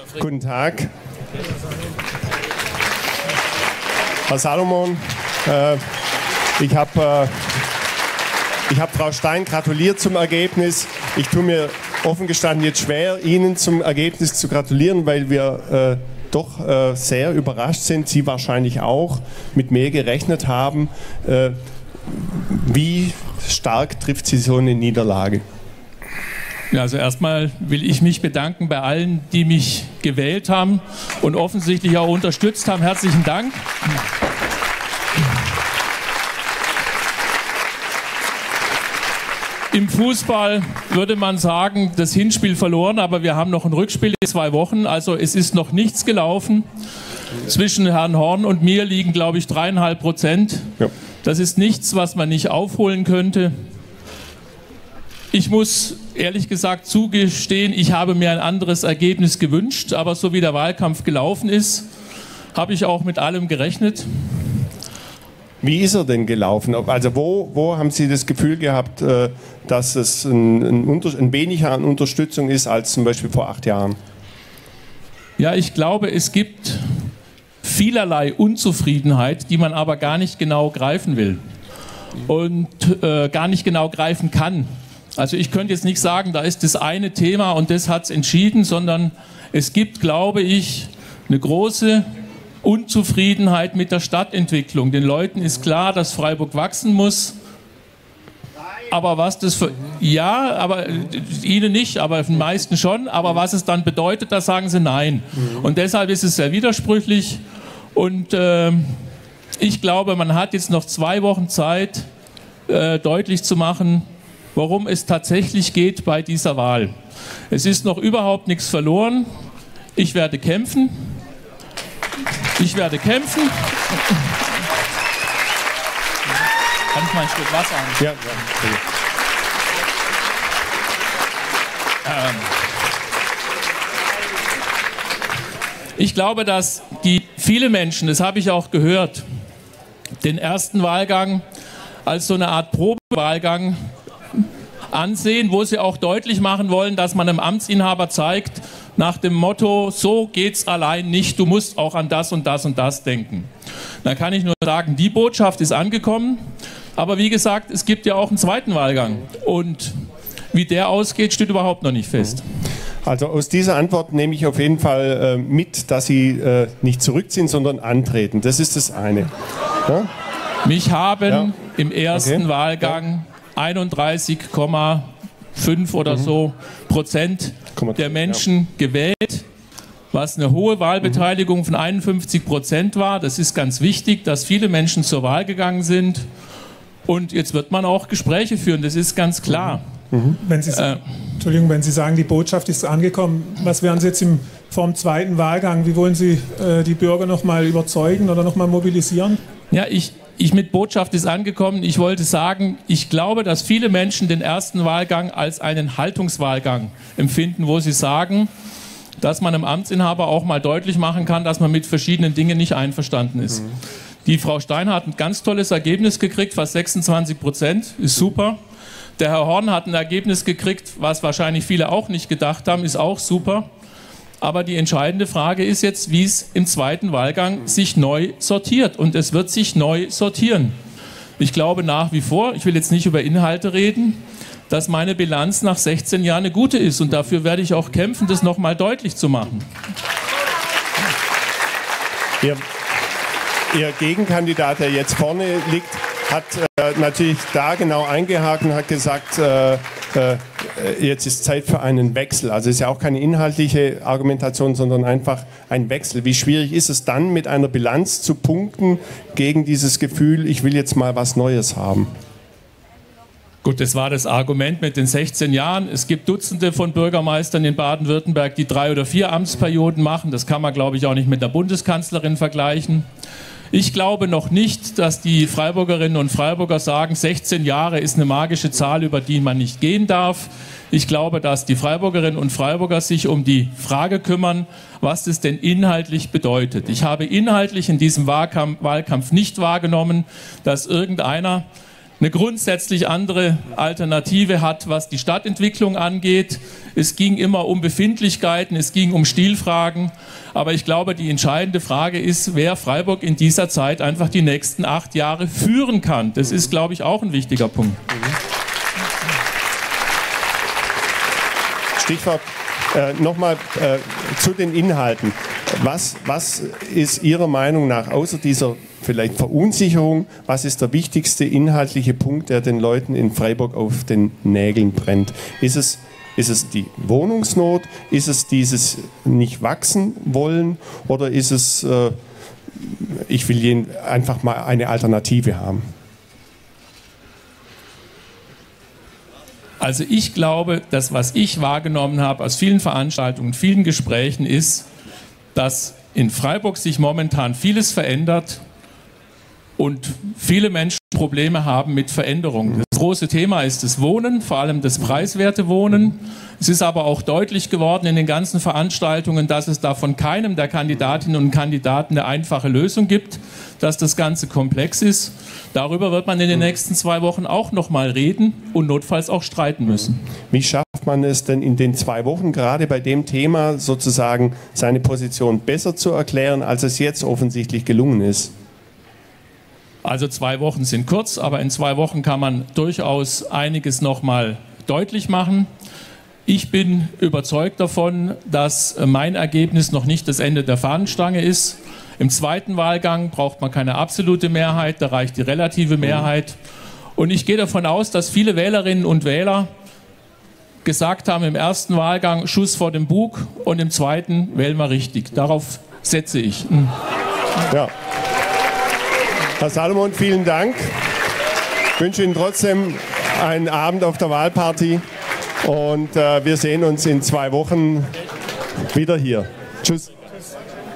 Guten Tag. Herr Salomon, ich habe Frau Stein gratuliert zum Ergebnis. Ich tue mir offen gestanden jetzt schwer, Ihnen zum Ergebnis zu gratulieren, weil wir doch sehr überrascht sind, Sie wahrscheinlich auch, mit mehr gerechnet haben. Wie stark trifft Sie so eine Niederlage? Ja, also erstmal will ich mich bedanken bei allen, die mich gewählt haben und offensichtlich auch unterstützt haben. Herzlichen Dank. Im Fußball würde man sagen, das Hinspiel verloren, aber wir haben noch ein Rückspiel in 2 Wochen. Also es ist noch nichts gelaufen. Zwischen Herrn Horn und mir liegen, glaube ich, 3,5%. Ja. Das ist nichts, was man nicht aufholen könnte. Ich muss ehrlich gesagt zugestehen, ich habe mir ein anderes Ergebnis gewünscht, aber so wie der Wahlkampf gelaufen ist, habe ich auch mit allem gerechnet. Wie ist er denn gelaufen? Also wo haben Sie das Gefühl gehabt, dass es ein weniger an Unterstützung ist als zum Beispiel vor 8 Jahren? Ja, ich glaube, es gibt vielerlei Unzufriedenheit, die man aber gar nicht genau greifen will und gar nicht genau greifen kann. Also ich könnte jetzt nicht sagen, da ist das eine Thema und das hat es entschieden, sondern es gibt, glaube ich, eine große Unzufriedenheit mit der Stadtentwicklung. Den Leuten ist klar, dass Freiburg wachsen muss. Aber was das für... Ja, aber Ihnen nicht, aber den meisten schon. Aber was es dann bedeutet, da sagen sie nein. Und deshalb ist es sehr widersprüchlich. Und ich glaube, man hat jetzt noch 2 Wochen Zeit, deutlich zu machen, worum es tatsächlich geht bei dieser Wahl. Es ist noch überhaupt nichts verloren. Ich werde kämpfen. Ich werde kämpfen. Kann ich mal ein Stück Wasser haben? Ja, ja. Ich glaube, dass viele Menschen, das habe ich auch gehört, den ersten Wahlgang als so eine Art Probewahlgang ansehen, wo sie auch deutlich machen wollen, dass man einem Amtsinhaber zeigt, nach dem Motto, so geht's allein nicht, du musst auch an das und das und das denken. Da kann ich nur sagen, die Botschaft ist angekommen, aber wie gesagt, es gibt ja auch einen zweiten Wahlgang und wie der ausgeht, steht überhaupt noch nicht fest. Also aus dieser Antwort nehme ich auf jeden Fall mit, dass Sie nicht zurückziehen, sondern antreten. Das ist das eine. Ja? Mich haben im ersten Wahlgang 31,5 oder so Prozent der Menschen gewählt, was eine hohe Wahlbeteiligung von 51% war. Das ist ganz wichtig, dass viele Menschen zur Wahl gegangen sind. Und jetzt wird man auch Gespräche führen, das ist ganz klar. Entschuldigung, wenn Sie sagen, die Botschaft ist angekommen, was wären Sie jetzt vom zweiten Wahlgang? Wie wollen Sie die Bürger noch mal überzeugen oder noch mal mobilisieren? Ja, ich mit Botschaft ist angekommen. Ich wollte sagen, ich glaube, dass viele Menschen den ersten Wahlgang als einen Haltungswahlgang empfinden, wo sie sagen, dass man einem Amtsinhaber auch mal deutlich machen kann, dass man mit verschiedenen Dingen nicht einverstanden ist. Die Frau Stein hat ein ganz tolles Ergebnis gekriegt, fast 26%, ist super. Der Herr Horn hat ein Ergebnis gekriegt, was wahrscheinlich viele auch nicht gedacht haben, ist auch super. Aber die entscheidende Frage ist jetzt, wie es im zweiten Wahlgang sich neu sortiert. Und es wird sich neu sortieren. Ich glaube nach wie vor, ich will jetzt nicht über Inhalte reden, dass meine Bilanz nach 16 Jahren eine gute ist. Und dafür werde ich auch kämpfen, das nochmal deutlich zu machen. Ihr Gegenkandidat, der jetzt vorne liegt, hat natürlich da genau eingehakt und hat gesagt, jetzt ist Zeit für einen Wechsel. Also es ist ja auch keine inhaltliche Argumentation, sondern einfach ein Wechsel. Wie schwierig ist es dann, mit einer Bilanz zu punkten gegen dieses Gefühl, ich will jetzt mal was Neues haben? Gut, das war das Argument mit den 16 Jahren. Es gibt Dutzende von Bürgermeistern in Baden-Württemberg, die 3 oder 4 Amtsperioden machen. Das kann man, glaube ich, auch nicht mit der Bundeskanzlerin vergleichen. Ich glaube noch nicht, dass die Freiburgerinnen und Freiburger sagen, 16 Jahre ist eine magische Zahl, über die man nicht gehen darf. Ich glaube, dass die Freiburgerinnen und Freiburger sich um die Frage kümmern, was es denn inhaltlich bedeutet. Ich habe inhaltlich in diesem Wahlkampf nicht wahrgenommen, dass irgendeiner eine grundsätzlich andere Alternative hat, was die Stadtentwicklung angeht. Es ging immer um Befindlichkeiten, es ging um Stilfragen. Aber ich glaube, die entscheidende Frage ist, wer Freiburg in dieser Zeit einfach die nächsten 8 Jahre führen kann. Das ist, glaube ich, auch ein wichtiger Punkt. Stichwort nochmal zu den Inhalten. Was ist Ihrer Meinung nach, außer dieser vielleicht Verunsicherung, was ist der wichtigste inhaltliche Punkt, der den Leuten in Freiburg auf den Nägeln brennt? Ist es die Wohnungsnot? Ist es dieses nicht wachsen wollen? Oder ist es, ich will einfach mal eine Alternative haben? Also ich glaube, das, was ich wahrgenommen habe aus vielen Veranstaltungen, vielen Gesprächen, ist, dass in Freiburg sich momentan vieles verändert und viele Menschen Probleme haben mit Veränderungen. Das große Thema ist das Wohnen, vor allem das preiswerte Wohnen. Es ist aber auch deutlich geworden in den ganzen Veranstaltungen, dass es da von keinem der Kandidatinnen und Kandidaten eine einfache Lösung gibt, dass das Ganze komplex ist. Darüber wird man in den nächsten 2 Wochen auch noch mal reden und notfalls auch streiten müssen. Wie schafft man es denn in den 2 Wochen, gerade bei dem Thema sozusagen seine Position besser zu erklären, als es jetzt offensichtlich gelungen ist? Also 2 Wochen sind kurz, aber in 2 Wochen kann man durchaus einiges noch mal deutlich machen. Ich bin überzeugt davon, dass mein Ergebnis noch nicht das Ende der Fahnenstange ist. Im zweiten Wahlgang braucht man keine absolute Mehrheit, da reicht die relative Mehrheit. Und ich gehe davon aus, dass viele Wählerinnen und Wähler gesagt haben im ersten Wahlgang Schuss vor dem Bug und im zweiten wählen wir richtig. Darauf setze ich. Ja. Herr Salomon, vielen Dank. Ich wünsche Ihnen trotzdem einen Abend auf der Wahlparty und wir sehen uns in 2 Wochen wieder hier. Tschüss.